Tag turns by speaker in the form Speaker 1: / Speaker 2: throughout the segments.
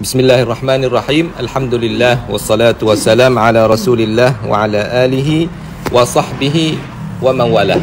Speaker 1: Bismillahirrahmanirrahim. Alhamdulillah wassalatu wassalam ala Rasulillah wa ala alihi wa sahbihi wa man wala.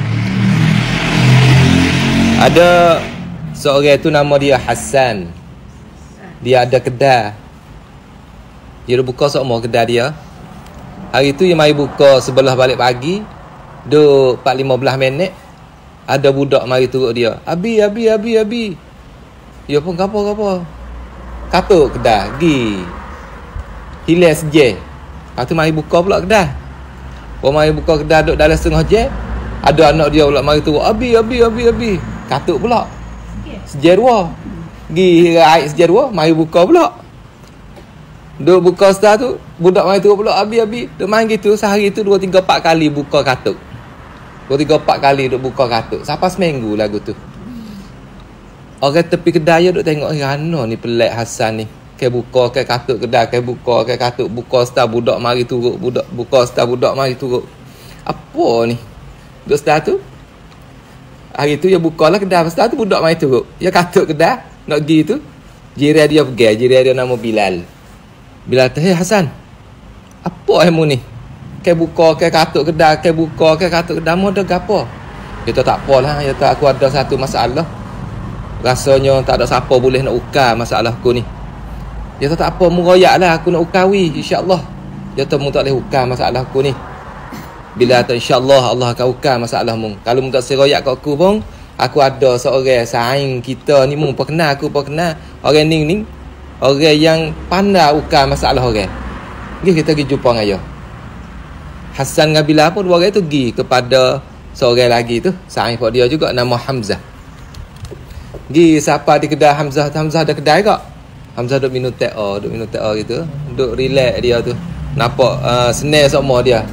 Speaker 1: Ada seorang tu nama dia Hassan. Dia ada kedai. Dia buka semua kedai dia. Hari tu dia mari buka sebelah balik pagi. Duk 4-15 minit. Ada budak mari turut dia. Abi. Dia pun gapo. Katuk kedai gi hilang sejam. Lepas tu mari buka pula kedai. Mari buka kedai duduk dalam setengah jam. Ada anak dia pula mari turun. Abi. Katuk pula sejam dua. Gi air sejam dua. Mari buka pula. Duk buka setelah tu budak mari turun pula. Abi. Duk main gitu. Sehari tu 2, 3, 4 kali buka katuk. 2, 3, 4 kali duk buka katuk. Sampai seminggu lagu tu. Orang tepi kedai duk tengok Rana ni pelik Hassan ni. Ke buka ke katuk kedai, ke buka ke katuk, buka setelah budak mari turut, buka setelah budak mari turut. Apa ni? Duk setelah tu hari tu dia bukalah kedai, setelah tu budak mari turut. Dia katuk kedai nak pergi tu. Jiran dia pergi, jiran dia nama Bilal. Bilal tu, "Hey Hassan, apa kamu ni? Ke buka ke katuk kedai, ke buka ke katuk kedai, mau ada gapo?" Dia tak apalah, dia tak aku ada satu masalah. Rasanya tak ada siapa boleh nak ukar masalah aku ni. Dia tak apa, muroyak lah aku nak ukawi insya-Allah. Dia tak tak boleh ukar masalah aku ni. Bila tak insya-Allah Allah akan ukar masalahmu. Kalau tak seroyak kat aku pun, aku ada seorang saing kita ni pun kenal orang ni orang yang pandai ukar masalah orang. Kita pergi jumpa dengan dia. Hassan dengan Bilal pun dua orang tu pergi kepada seorang lagi tu, saing kat dia juga nama Hamzah. Gi siapa di kedai Hamzah ada kedai kak. Hamzah duk minum teh gitu. Duk relax dia tu. Nampak senang semua dia.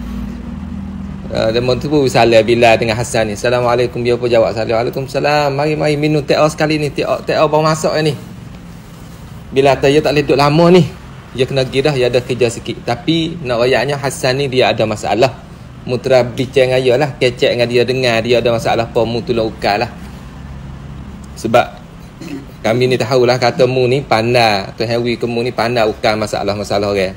Speaker 1: Dia tu pun salam Bilal dengan Hassan ni. Assalamualaikum, dia pun jawab salam. Waalaikumsalam. Mari minum teh sekali ni. Teh baru masak ni. Bilal dia tak boleh duduk lama ni. Dia kena pergi dah, dia ada kerja sikit. Tapi nak rayaknya Hassan ni dia ada masalah. Mutra bincang dengan dia lah, kecek dengan dia, dengar dia ada masalah apa, mu tolong ukar lah. Sebab kami ni tahulah kata mu ni pandai, tu Harry kamu ni pandai ukar masalah-masalah orang.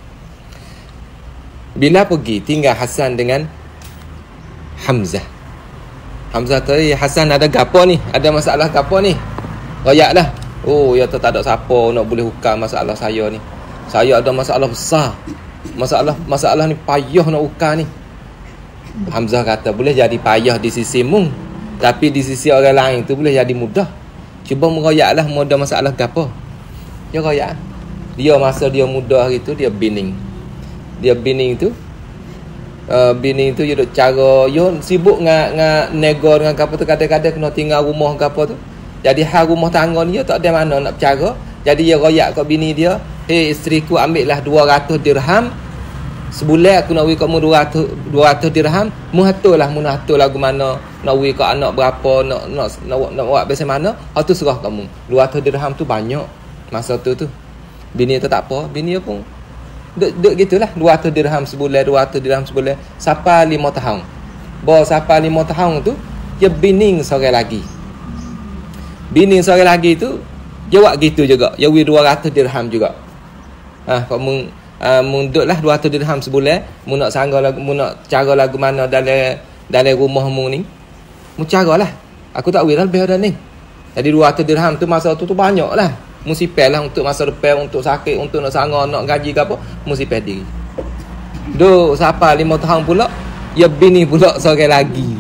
Speaker 1: Bila pergi tinggal Hassan dengan Hamzah. Hamzah tu, Hassan ada gapo ni? Ada masalah gapo ni? Royaklah. Oh, ya tak ada siapa nak boleh ukar masalah saya ni. Saya ada masalah besar. Masalah ni payah nak ukar ni. Hamzah kata, boleh jadi payah di sisi mu, tapi di sisi orang lain tu boleh jadi mudah. Cuba meroyaklah mu ada masalah gapo. Dia royak. Dia masa dia muda hari tu dia bining. Dia bining tu dia duk cara yo sibuk dengan nego dengan gapo tu, kadang-kadang kena tinggal rumah gapo tu. Jadi hal rumah tangga ni dia tak ada mana nak bercara. Jadi dia royak kat bini dia, "Hei isteriku, ambillah 200 dirham. Sebulan aku nak bagi kamu 200 dirham. Mu aturlah lagu mana nak bagi kat anak berapa, nak buat biasa mana. Hak tu serah kamu. 200 dirham tu banyak masa tu. Bini tu tak apa, bini pun duk gitulah, 200 dirham sebulan, 200 dirham sebulan sampai 5 tahun. Bawa sampai 5 tahun tu dia bining seorang lagi. Bini seorang lagi tu dia buat gitu juga. Dia bagi 200 dirham juga. Kamu munduklah 200 dirham sebulan. Mu nak sangga lagu, mu nak cara lagu mana dalam rumahmu ni. Mu caralah. Aku tak boleh lebih dah ni. Jadi 200 dirham tu masa tu banyaklah. Mu sipel lah untuk masa depan, untuk sakit, untuk nak sangga, nak gaji ke apa, mu sipel diri. Duk sampai 5 tahun pula, ya bini pula seorang lagi.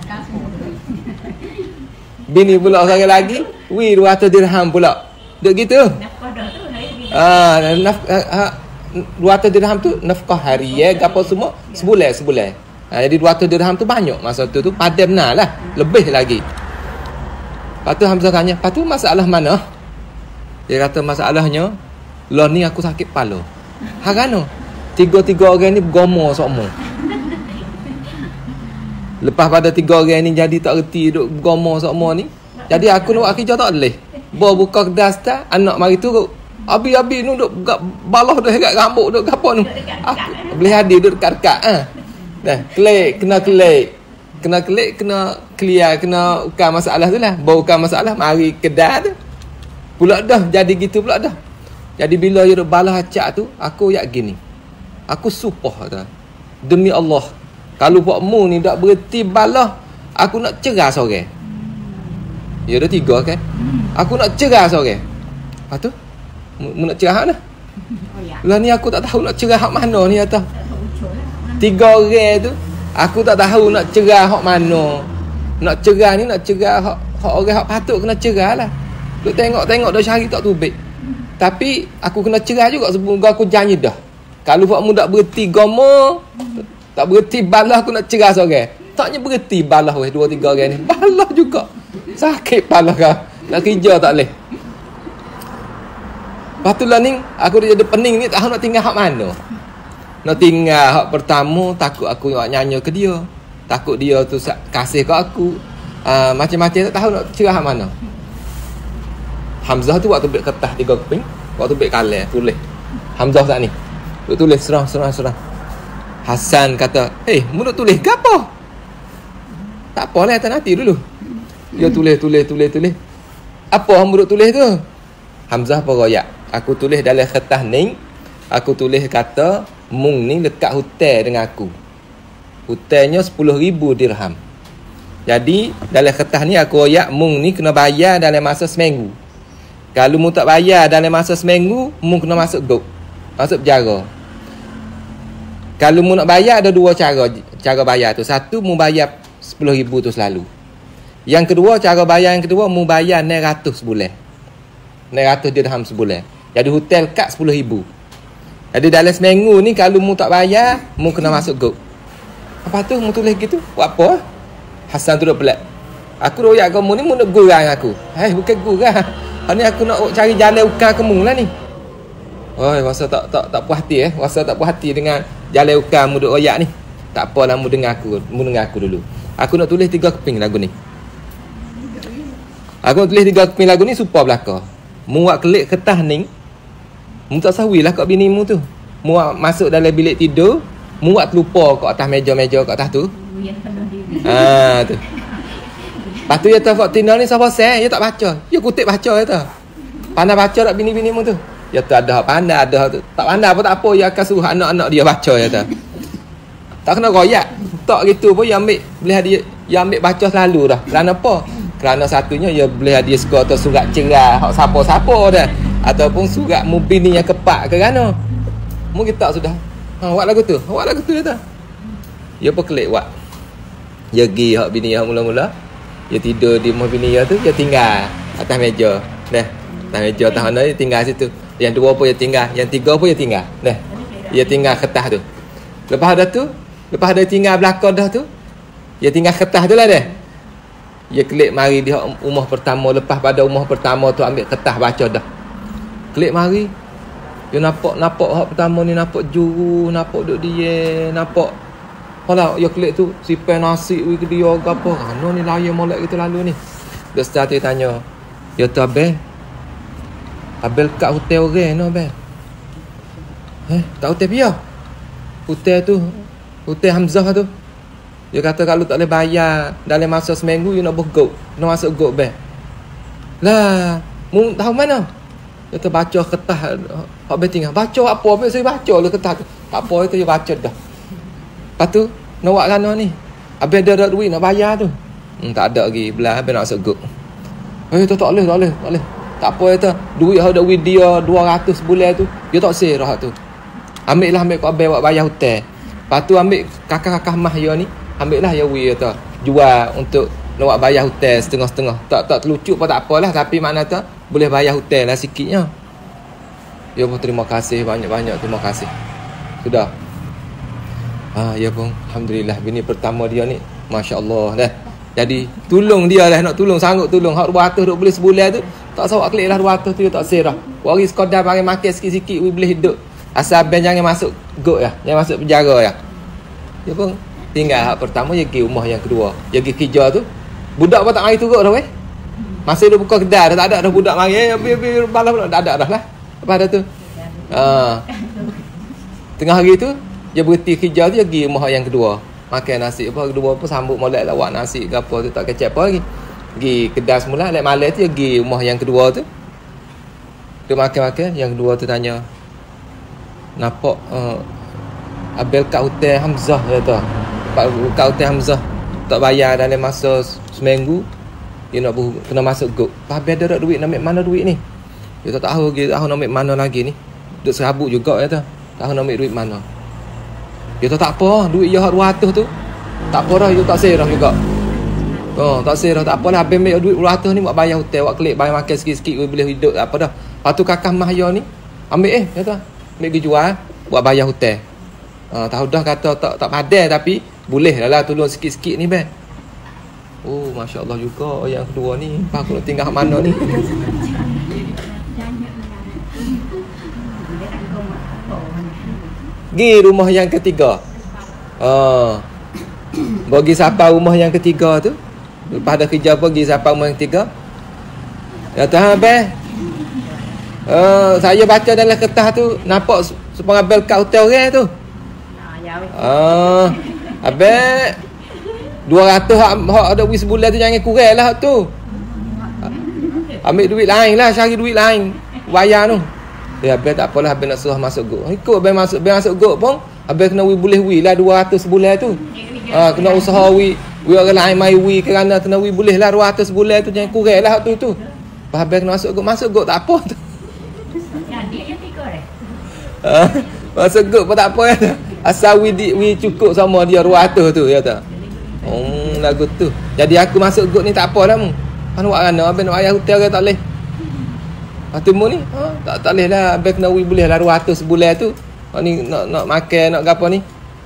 Speaker 1: Bini pula seorang lagi, 200 dirham pula. Duk gitu. 200 dirham tu nafkah harian apa semua sebulan. Jadi 200 dirham tu banyak masa tu padam benar lah, lebih lagi. Lepas tu Hamzah tanya, "Lepas tu masalah mana?" Dia kata masalahnya, "Lah ni aku sakit kepala." Harano. Tiga orang ni bergomo semua. Lepas pada 3 orang ni jadi tak reti duk bergomo semua ni. Jadi aku nak buat kerja tak boleh. Bawa buka kedai start, anak mari turut. Abi nu duk balah dah dekat rambut duk gapo nu. Aku boleh hadir duk dekat-dekat Dah, kena clear, kena ukar masalah tu lah. Bawa ukar masalah, mari kedai tu. Pula dah jadi gitu pula dah. Jadi bila dia balas acak tu, aku yak gini. Aku sumpah dah. Demi Allah, kalau buatmu ni tak berhenti balas, aku nak cerah seorang. Ya dah 3 kan. Aku nak cerah seorang. Lepas tu, mu nak cerah mana? Lah ni aku tak tahu nak cerah hak mana ni atas. 3 orang tu, aku tak tahu nak cerah hak mana. Nak cerah ni, nak cerah hak orang hak patut kena cerah lah. Duk tengok-tengok dah cari tak tubik. Tapi aku kena cerah juga sebelum aku janji dah. Kalau buatmu tak berhenti gomo, tak berhenti balas, aku nak cerah seorang. Taknya berhenti balas weh 2-3 orang ni. Balas juga. Sakit balas kau. Nak kerja tak boleh. Lepas tu lah ni, aku dah jadi pening ni, tak tahu nak tinggal hak mana. Nak tinggal hak pertama, takut aku nak nyanyi ke dia. Takut dia tu kasih ke aku. Macam-macam tak tahu nak cerah hak mana. Hamzah tu waktu bek kertas 3 keping, waktu bek kalah tulis. Hamzah saat ni. Duk tulis serang. Hasan kata, mu nak tulis ke apa? Tak apalah, tak nanti dulu. Dia tulis. Apa hang duk tulis tu? Hamzah apa royak? Aku tulis dalam kertas ni, aku tulis kata mung ni dekat hutang dengan aku. Hutangnya 10,000 dirham. Jadi dalam kertas ni aku royak mung ni kena bayar dalam masa seminggu. Kalau mu tak bayar dalam masa seminggu, mu kena masuk gok. Masuk penjara. Kalau mu nak bayar ada 2 cara bayar tu. Satu, mu bayar 10,000 tu selalu. Yang kedua, cara bayar yang kedua, mu bayar 900 sebulan. 900 dirham sebulan. Jadi hotel kad 10,000. Jadi dalam seminggu ni kalau mu tak bayar, mu kena masuk gok. Apa tu mu tulis gitu? Buat apa? Hasan tu duk pelat. Aku royak kamu ni mu nak gurang aku. Bukan gurang. Ni aku nak cari jalan ukar kamu lah ni. Oi, rasa tak puas hati Rasa tak puas hati dengan jalan ukar mu duk royak ni. Tak apalah, mu dengar aku dulu. Aku nak tulis 3 keping lagu ni. Aku nak tulis 3 keping lagu ni supaya belaka. Mu buat kelik kertas ni, mu tak sawilah kat bini mu tu. Mu buat masuk dalam bilik tidur, mu buat terlupa kat atas meja-meja kat atas tu. Tu. Lepas tu dia tahu kat tina ni siapa saya, dia tak baca. Dia kutip baca dia tu. Pandai baca tak bini-bini mu tu? Dia tu ada hak pandai, ada hak tu. Tak pandai apa tak apa, dia akan suruh anak-anak dia baca dia tu. Tak kena royak. Tak gitu pun dia ambil baca selalu dah. Kerana apa? Kerana satunya dia boleh hadiah skor atau surat cerah hak siapa-siapa dah. Ataupun surat mu bini yang kepak ke kerana. Mu kita sudah. Buat lagu tu dia tu. Dia pun kelik buat. Dia pergi hak bini yang mula-mula. Dia tidur di rumah bini dia tu, dia tinggal atas meja. Dah. Atas meja atas mana dia tinggal situ. Yang 2 pun dia tinggal, yang 3 pun dia tinggal. Dah. Dia tinggal kertas tu. Lepas ada tinggal belakang dah tu, dia tinggal kertas tu lah dah. Dia klik mari di rumah pertama. Lepas pada rumah pertama tu ambil kertas baca dah. Klik mari. Dia nampak hak pertama ni, nampak juru, nampak duk dia, nampak. Kalau dia klik tu sipai nasi ke dia ke apa. Mana ni layan molek kita lalu ni. Dia start tanya. Dia tu Abel kat hotel orang no Abel. Tak hotel dia. Hotel tu, hotel Hamzah tu. Dia kata kalau tak boleh bayar dalam masa seminggu, you nak bergok. Nak masuk gok back. Lah, mu tahu mana? Dia terbaca kertas hak beting. Baca apa? Apa saya baca lah kertas tu. Tak apa itu dia baca dah. Lepas tu, nak buat kana ni. Habis ada duit nak bayar tu. Tak ada lagi. Belah habis nak masuk gok. Tak boleh. Tak apa itu. Duit ada duit dia 200 sebulan tu. Dia tak serah tu. Ambil kau Abel buat bayar hotel. Lepas tu ambil kakak-kakak mah dia ni. Ambil lah ya weh tu. Jual untuk nak buat bayar hotel setengah-setengah. Tak terlucut pun tak apalah. Tapi makna tu boleh bayar hotel lah sikitnya. Ya pun terima kasih. Banyak-banyak terima kasih. Sudah. Ya pun alhamdulillah. Bini pertama dia ni Masya Allah dah. Jadi tolong dia lah. Nak tolong, sanggup tolong. Hak 200 duk boleh sebulan tu. Tak sawak klik lah 200 tu dia tak serah. Wari sekadar bagi makan sikit-sikit. Boleh hidup. Asal ben jangan masuk gok ya. Jangan masuk penjara ya. Dia pun tinggal hak pertama, dia pergi rumah yang kedua. Dia pergi kerja tu. Budak pun tak mari turut dah weh. Masih dia buka kedai dah, tak ada dah budak mari. Balas pula tak ada dah lah. Lepas dah tu. Tengah hari tu, dia berhenti kerja tu, dia pergi rumah yang kedua. Makan nasi apa, kedua pun sambut molek lah buat nasi ke apa tu, tak kecap apa lagi. Pergi kedai semula, lek malam tu dia pergi rumah yang kedua tu. Dia makan-makan. Yang kedua tu tanya, nampak Abel kat hotel Hamzah kata. Kat hotel Hamzah tak bayar dalam masa seminggu, dia nak kena masuk gok. Abel ada duit, nak ambil mana duit ni? Dia tak tahu lagi, nak ambil mana lagi ni. Duk serabut juga kata. Tahu nak ambil duit mana. Dia tak apa, duit dia 200 tu. Tak apa dah, dia tak serah juga. Tak serah, tak apalah. Abang ambil duit 200 ni buat bayar hotel, buat kelik, bayar makan sikit-sikit, boleh hidup, tak apa dah. Lepas tu kakak mah dia ni, ambil kata. Ambil pergi jual, buat bayar hotel. Tahu dah kata tak padai tapi boleh lah tolong sikit-sikit ni bang. Oh, Masya Allah juga yang kedua ni. Aku nak tinggal mana ni? Gi rumah yang ketiga. Bagi siapa rumah yang ketiga tu? Lepas dah kerja pergi siapa rumah yang ketiga? Ya tahan abang. Saya baca dalam kertas tu nampak pengambil kat hotel orang tu. Abang 200 hak ada duit sebulan tu jangan kurang lah tu. Ambil duit lain lah, cari duit lain. Bayar tu. Abang tak apalah, abang nak suruh masuk gok. Ikut abang masuk gok pun, abang kena boleh lah 200 sebulan tu. Kena usaha orang lain mai kerana kena boleh lah 200 sebulan tu, jangan kurang lah tu. Lepas abang kena masuk gok tak apa tu. Masuk gok pun tak apa ya. Asal we cukup sama dia 200 tu ya tak. Lagu tu. Jadi aku masuk gok ni tak apalah mu. Kan buat mana abang nak bayar hotel ke tak leh. Tu mu ni tak leh lah, abang kena boleh lah 200 sebulan tu. Ni nak makan nak gapo ni.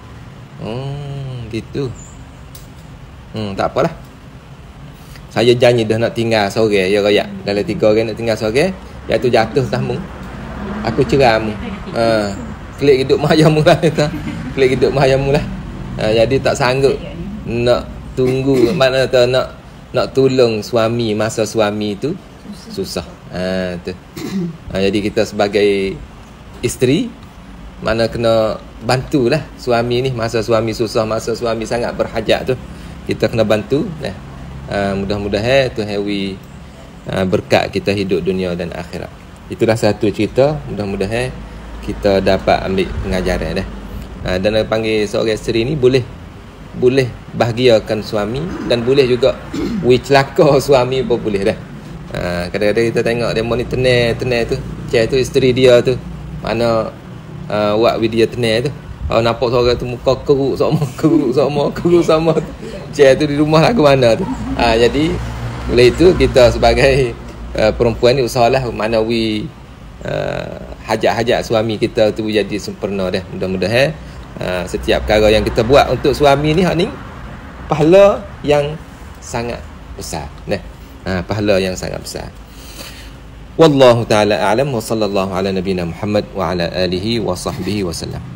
Speaker 1: Gitu. Tak apalah. Saya janji dah nak tinggal sore ya royak. Dalam 3 orang nak tinggal sore, iaitu jatuh tahmu. Aku ceram. Klik hidup mayamu lah kata. Klik hidup mayamu lah. Jadi tak sanggup nak tunggu, mana tu nak tolong suami masa suami tu susah. Tu. Jadi kita sebagai isteri mana kena bantulah suami ni masa suami susah, masa suami sangat berhajat tu. Kita kena bantu. Mudah-mudahan Tuhan berkat kita hidup dunia dan akhirat. Itulah satu cerita, mudah-mudahan kita dapat ambil pengajaran dah. Dan panggil seorang isteri ni boleh bahagiakan suami dan boleh juga celaka suami pun boleh dah. Kadang-kadang kita tengok demo ni tenang tu, cik tu isteri dia tu mana buat video tenang tu. Nampak seorang tu muka keruk sama cik tu di rumah lagu mana tu. Jadi oleh itu kita sebagai perempuan ni usahalah mana hajat-hajat suami kita tu jadi sempurna dah. Mudah-mudahan setiap perkara yang kita buat untuk suami ni hak ni pahala yang sangat besar. Pahala yang sangat besar. Wallahu taala a'lam wa sallallahu ala nabiyyina Muhammad wa ala alihi wa sahbihi wasallam.